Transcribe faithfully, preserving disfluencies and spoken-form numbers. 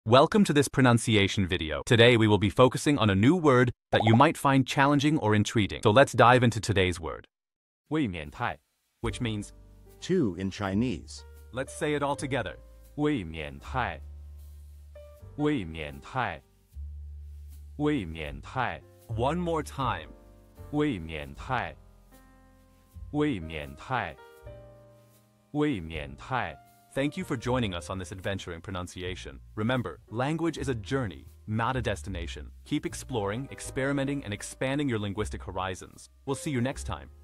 Welcome to this pronunciation video. Today we will be focusing on a new word that you might find challenging or intriguing. So let's dive into today's word. 卫冕态, which means two in Chinese. Let's say it all together. 卫冕态卫冕态卫冕态 One more time. 卫冕态卫冕态卫冕态 Thank you for joining us on this adventure in pronunciation. Remember, language is a journey, not a destination. Keep exploring, experimenting, and expanding your linguistic horizons. We'll see you next time.